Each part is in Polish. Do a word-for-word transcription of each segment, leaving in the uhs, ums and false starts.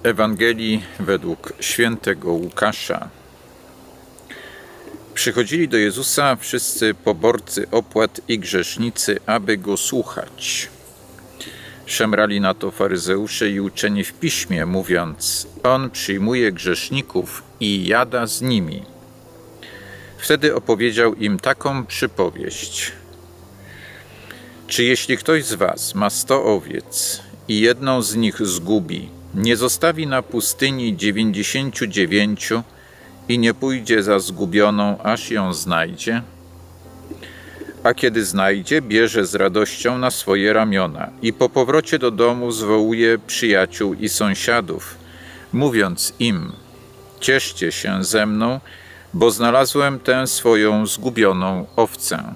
Ewangelii według świętego Łukasza. Przychodzili do Jezusa wszyscy poborcy opłat i grzesznicy, aby Go słuchać. Szemrali na to faryzeusze i uczeni w piśmie, mówiąc: On przyjmuje grzeszników i jada z nimi. Wtedy opowiedział im taką przypowieść. Czy jeśli ktoś z was ma sto owiec i jedną z nich zgubi, nie zostawi na pustyni dziewięćdziesięciu dziewięciu i nie pójdzie za zgubioną, aż ją znajdzie? A kiedy znajdzie, bierze z radością na swoje ramiona i po powrocie do domu zwołuje przyjaciół i sąsiadów, mówiąc im: cieszcie się ze mną, bo znalazłem tę swoją zgubioną owcę.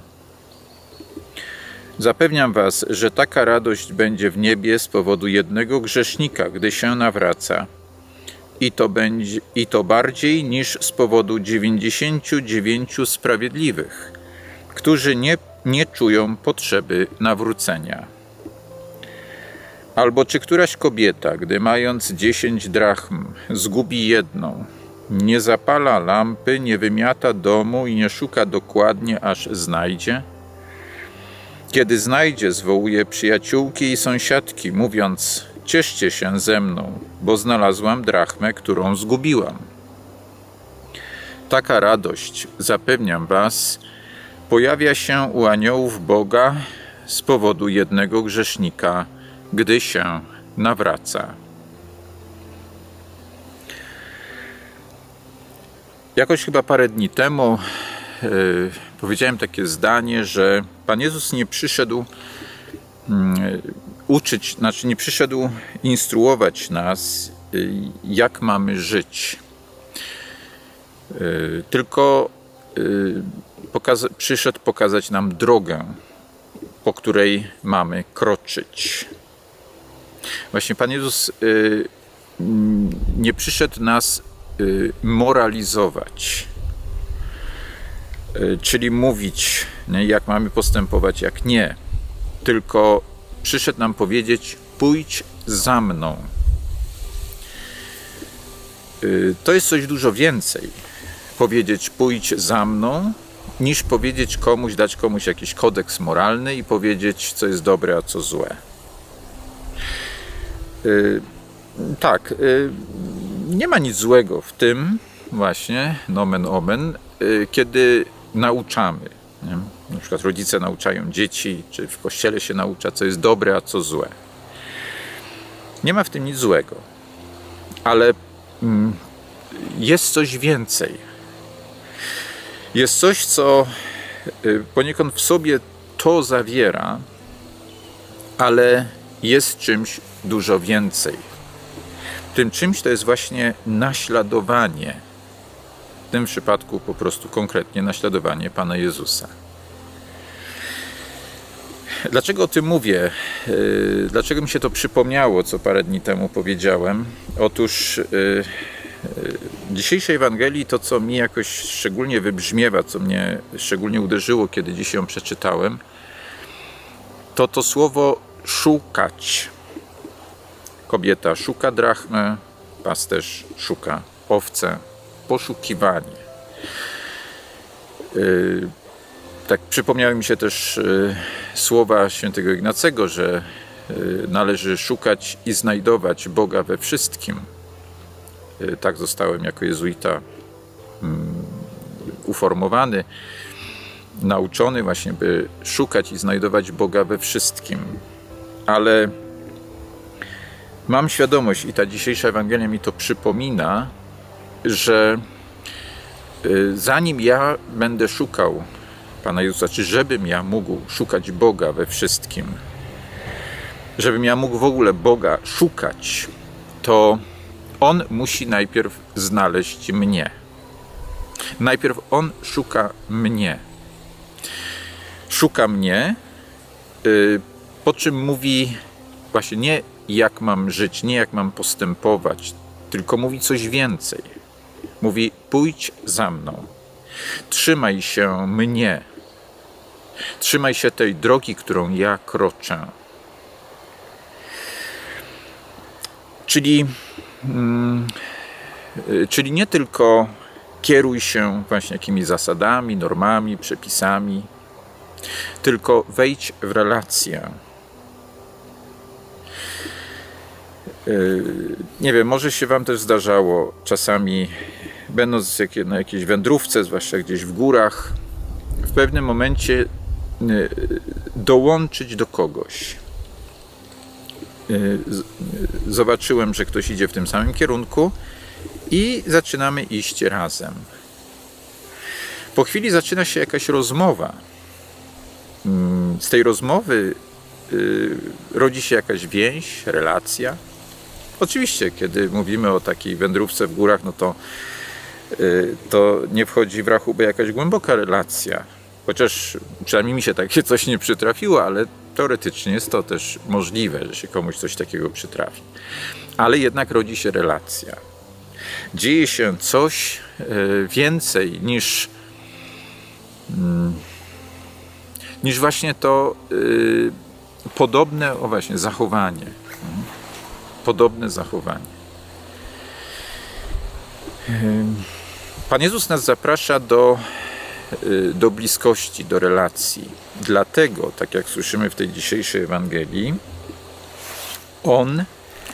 Zapewniam was, że taka radość będzie w niebie z powodu jednego grzesznika, gdy się nawraca. I to, będzie, i to bardziej niż z powodu dziewięćdziesięciu dziewięciu sprawiedliwych, którzy nie, nie czują potrzeby nawrócenia. Albo czy któraś kobieta, gdy mając dziesięć drachm, zgubi jedną, nie zapala lampy, nie wymiata domu i nie szuka dokładnie, aż znajdzie? Kiedy znajdzie, zwołuje przyjaciółki i sąsiadki, mówiąc: cieszcie się ze mną, bo znalazłam drachmę, którą zgubiłam. Taka radość, zapewniam was, pojawia się u aniołów Boga z powodu jednego grzesznika, gdy się nawraca. Jakoś chyba parę dni temu yy, powiedziałem takie zdanie, że Pan Jezus nie przyszedł yy, uczyć, znaczy nie przyszedł instruować nas, yy, jak mamy żyć, yy, tylko yy, pokaza przyszedł pokazać nam drogę, po której mamy kroczyć. Właśnie Pan Jezus yy, nie przyszedł nas moralizować, czyli mówić, jak mamy postępować, jak nie, tylko przyszedł nam powiedzieć: pójdź za mną. To jest coś dużo więcej, powiedzieć pójdź za mną, niż powiedzieć komuś, dać komuś jakiś kodeks moralny i powiedzieć, co jest dobre, a co złe. Tak, nie ma nic złego w tym właśnie, nomen omen, kiedy nauczamy. Nie? Na przykład rodzice nauczają dzieci, czy w kościele się naucza, co jest dobre, a co złe. Nie ma w tym nic złego, ale jest coś więcej. Jest coś, co poniekąd w sobie to zawiera, ale jest czymś dużo więcej. Tym czymś to jest właśnie naśladowanie. W tym przypadku po prostu konkretnie naśladowanie Pana Jezusa. Dlaczego o tym mówię? Dlaczego mi się to przypomniało, co parę dni temu powiedziałem? Otóż w dzisiejszej Ewangelii to, co mi jakoś szczególnie wybrzmiewa, co mnie szczególnie uderzyło, kiedy dziś ją przeczytałem, to to słowo szukać. Kobieta szuka drachmy, pasterz szuka owcę. Poszukiwanie. Yy, tak przypomniały mi się też yy, słowa świętego Ignacego, że yy, należy szukać i znajdować Boga we wszystkim. Yy, tak zostałem jako jezuita yy, uformowany, nauczony właśnie, by szukać i znajdować Boga we wszystkim. Ale mam świadomość, i ta dzisiejsza Ewangelia mi to przypomina, że zanim ja będę szukał Pana Jezusa, czy żebym ja mógł szukać Boga we wszystkim, żebym ja mógł w ogóle Boga szukać, to On musi najpierw znaleźć mnie. Najpierw On szuka mnie. Szuka mnie, po czym mówi właśnie nie jak mam żyć, nie jak mam postępować, tylko mówi coś więcej. Mówi: pójdź za mną, trzymaj się mnie, trzymaj się tej drogi, którą ja kroczę. Czyli Czyli nie tylko kieruj się właśnie jakimiś zasadami, normami, przepisami, tylko wejdź w relację. Nie wiem, może się wam też zdarzało czasami, będąc na jakiejś wędrówce, zwłaszcza gdzieś w górach, w pewnym momencie dołączyć do kogoś. Zobaczyłem, że ktoś idzie w tym samym kierunku i zaczynamy iść razem. Po chwili zaczyna się jakaś rozmowa. Z tej rozmowy rodzi się jakaś więź, relacja. Oczywiście, kiedy mówimy o takiej wędrówce w górach, no to, to nie wchodzi w rachubę jakaś głęboka relacja. Chociaż przynajmniej mi się takie coś nie przytrafiło, ale teoretycznie jest to też możliwe, że się komuś coś takiego przytrafi. Ale jednak rodzi się relacja. Dzieje się coś więcej niż, niż właśnie to podobne, o właśnie, zachowanie. Podobne zachowanie. Pan Jezus nas zaprasza do, do bliskości, do relacji. Dlatego, tak jak słyszymy w tej dzisiejszej Ewangelii, On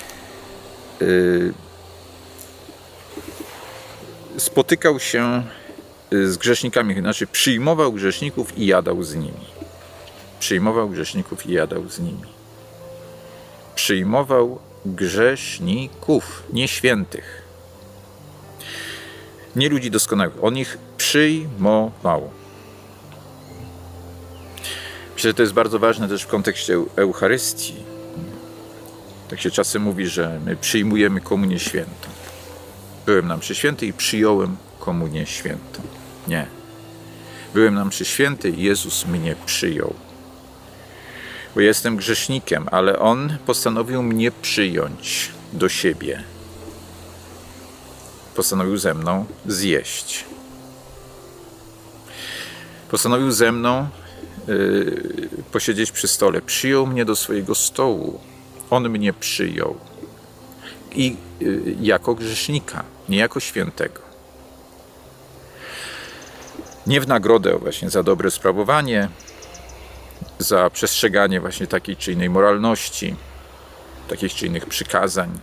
y, spotykał się z grzesznikami, znaczy przyjmował grzeszników i jadał z nimi. Przyjmował grzeszników i jadał z nimi. Przyjmował grzeszników, nie świętych. Nie ludzi doskonałych. On ich przyjmował. Myślę, że to jest bardzo ważne też w kontekście Eucharystii. Tak się czasem mówi, że my przyjmujemy komunię świętą. Byłem na mszy świętej i przyjąłem komunię świętą. Nie. Byłem na mszy świętej i Jezus mnie przyjął. Bo jestem grzesznikiem, ale On postanowił mnie przyjąć do siebie. Postanowił ze mną zjeść. Postanowił ze mną yy, posiedzieć przy stole. Przyjął mnie do swojego stołu. On mnie przyjął. I yy, jako grzesznika, nie jako świętego. Nie w nagrodę właśnie za dobre sprawowanie, za przestrzeganie właśnie takiej czy innej moralności, takich czy innych przykazań.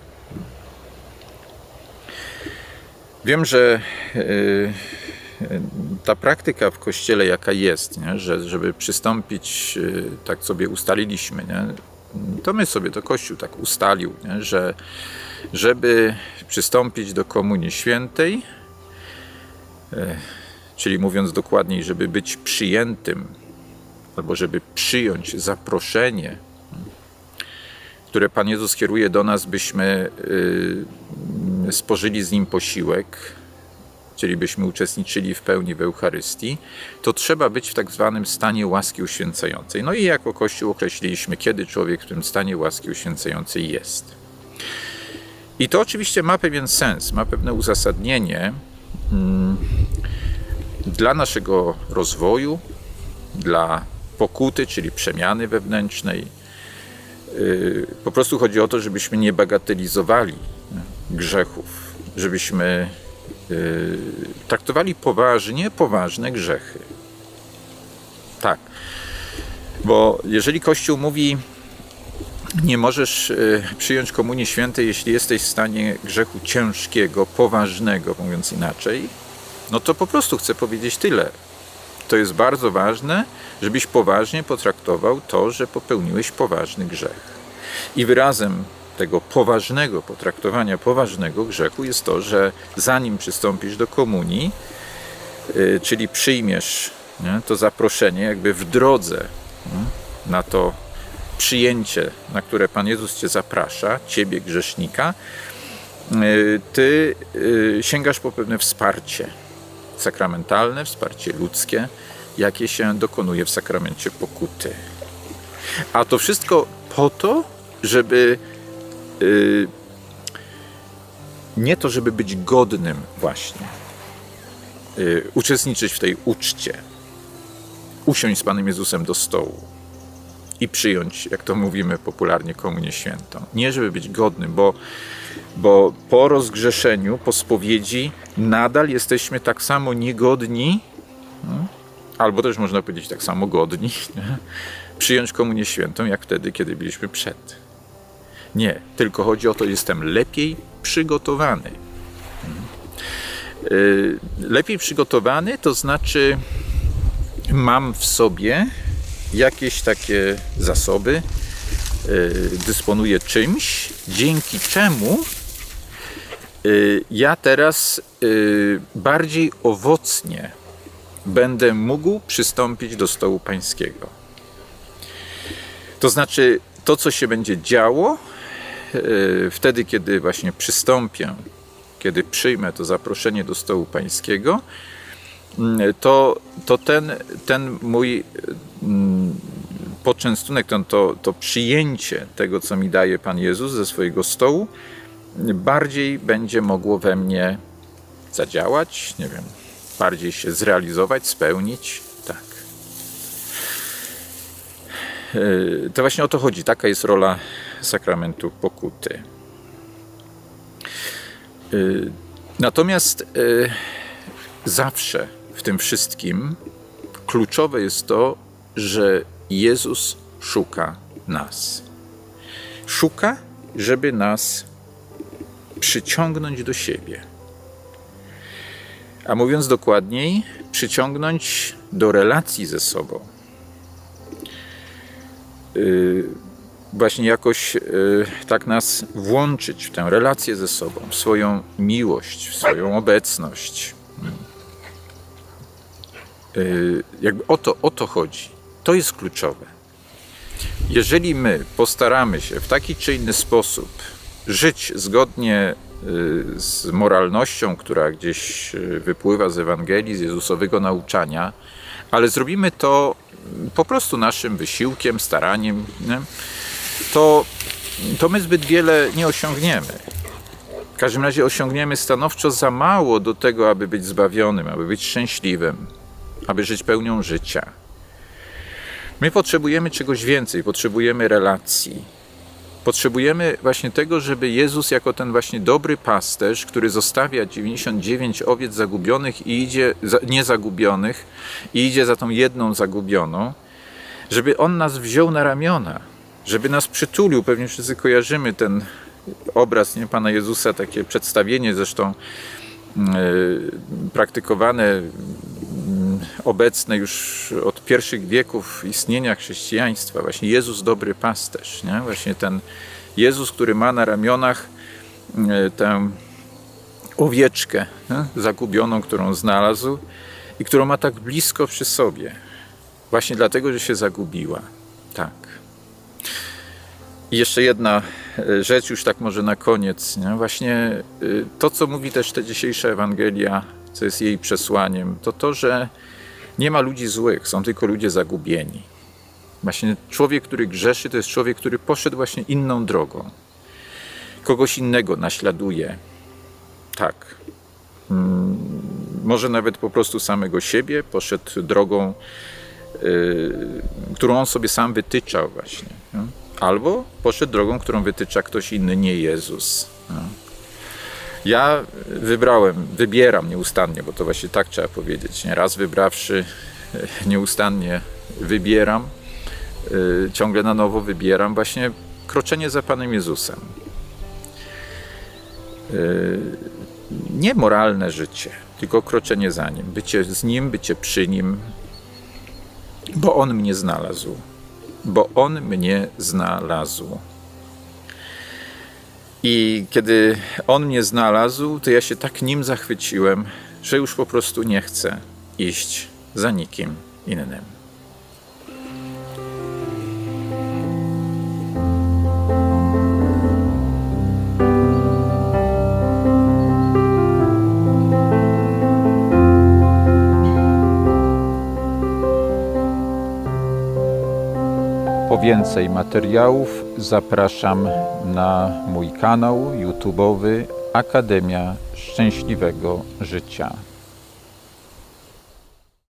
Wiem, że yy, ta praktyka w Kościele jaka jest, nie? Że żeby przystąpić, yy, tak sobie ustaliliśmy, nie? To my sobie, to Kościół tak ustalił, nie? Że żeby przystąpić do Komunii Świętej, yy, czyli mówiąc dokładniej, żeby być przyjętym, albo żeby przyjąć zaproszenie, które Pan Jezus kieruje do nas, byśmy yy, spożyli z Nim posiłek, czyli byśmy uczestniczyli w pełni w Eucharystii, to trzeba być w tak zwanym stanie łaski uświęcającej. No i jako Kościół określiliśmy, kiedy człowiek w tym stanie łaski uświęcającej jest. I to oczywiście ma pewien sens, ma pewne uzasadnienie yy, dla naszego rozwoju, dla pokuty, czyli przemiany wewnętrznej. Po prostu chodzi o to, żebyśmy nie bagatelizowali grzechów, żebyśmy traktowali poważnie poważne grzechy. Tak, bo jeżeli Kościół mówi, nie możesz przyjąć Komunii Świętej, jeśli jesteś w stanie grzechu ciężkiego, poważnego, mówiąc inaczej, no to po prostu chcę powiedzieć tyle. To jest bardzo ważne, żebyś poważnie potraktował to, że popełniłeś poważny grzech. I wyrazem tego poważnego potraktowania poważnego grzechu jest to, że zanim przystąpisz do komunii, yy, czyli przyjmiesz nie, to zaproszenie jakby w drodze nie, na to przyjęcie, na które Pan Jezus Cię zaprasza, Ciebie grzesznika, yy, Ty yy, sięgasz po pewne wsparcie sakramentalne, wsparcie ludzkie, jakie się dokonuje w sakramencie pokuty. A to wszystko po to, żeby yy, nie to, żeby być godnym właśnie, yy, uczestniczyć w tej uczcie, usiąść z Panem Jezusem do stołu i przyjąć, jak to mówimy popularnie, Komunię Świętą. Nie, żeby być godnym, bo Bo po rozgrzeszeniu, po spowiedzi nadal jesteśmy tak samo niegodni, albo też można powiedzieć tak samo godni, nie? Przyjąć komunię świętą, jak wtedy, kiedy byliśmy przed. Nie, tylko chodzi o to, że jestem lepiej przygotowany. Lepiej przygotowany to znaczy mam w sobie jakieś takie zasoby, dysponuję czymś, dzięki czemu ja teraz bardziej owocnie będę mógł przystąpić do stołu pańskiego. To znaczy to, co się będzie działo wtedy, kiedy właśnie przystąpię, kiedy przyjmę to zaproszenie do stołu pańskiego, to, to ten, ten mój poczęstunek, to, to, to przyjęcie tego, co mi daje Pan Jezus ze swojego stołu, bardziej będzie mogło we mnie zadziałać, nie wiem, bardziej się zrealizować, spełnić. Tak. To właśnie o to chodzi. Taka jest rola sakramentu pokuty. Natomiast zawsze w tym wszystkim kluczowe jest to, że Jezus szuka nas. Szuka, żeby nas przyciągnąć do siebie. A mówiąc dokładniej, przyciągnąć do relacji ze sobą. Yy, właśnie jakoś yy, tak nas włączyć w tę relację ze sobą, w swoją miłość, w swoją obecność. Yy, jakby o to, o to chodzi. To jest kluczowe. Jeżeli my postaramy się w taki czy inny sposób żyć zgodnie z moralnością, która gdzieś wypływa z Ewangelii, z Jezusowego nauczania, ale zrobimy to po prostu naszym wysiłkiem, staraniem, nie? To, to my zbyt wiele nie osiągniemy. W każdym razie osiągniemy stanowczo za mało do tego, aby być zbawionym, aby być szczęśliwym, aby żyć pełnią życia. My potrzebujemy czegoś więcej, potrzebujemy relacji. Potrzebujemy właśnie tego, żeby Jezus jako ten właśnie dobry pasterz, który zostawia dziewięćdziesiąt dziewięć owiec zagubionych i idzie, niezagubionych i idzie za tą jedną zagubioną, żeby On nas wziął na ramiona, żeby nas przytulił. Pewnie wszyscy kojarzymy ten obraz, nie, Pana Jezusa, takie przedstawienie zresztą yy, praktykowane, obecne już od pierwszych wieków istnienia chrześcijaństwa. Właśnie Jezus dobry pasterz. Nie? Właśnie ten Jezus, który ma na ramionach tę owieczkę, nie? Zagubioną, którą znalazł i którą ma tak blisko przy sobie. Właśnie dlatego, że się zagubiła. Tak. I jeszcze jedna rzecz, już tak może na koniec. Nie? Właśnie to, co mówi też ta dzisiejsza Ewangelia, co jest jej przesłaniem, to to, że nie ma ludzi złych, są tylko ludzie zagubieni. Właśnie człowiek, który grzeszy, to jest człowiek, który poszedł właśnie inną drogą. Kogoś innego naśladuje. Tak. Hmm, może nawet po prostu samego siebie, poszedł drogą, yy, którą on sobie sam wytyczał właśnie. No? Albo poszedł drogą, którą wytycza ktoś inny, nie Jezus. No? Ja wybrałem, wybieram nieustannie, bo to właśnie tak trzeba powiedzieć. Nie? Raz wybrawszy, nieustannie wybieram, yy, ciągle na nowo wybieram właśnie kroczenie za Panem Jezusem. Yy, nie moralne życie, tylko kroczenie za Nim. Bycie z Nim, bycie przy Nim, bo On mnie znalazł. Bo On mnie znalazł. I kiedy On mnie znalazł, to ja się tak Nim zachwyciłem, że już po prostu nie chcę iść za nikim innym. Po więcej materiałów zapraszam na mój kanał YouTube'owy Akademia Szczęśliwego Życia.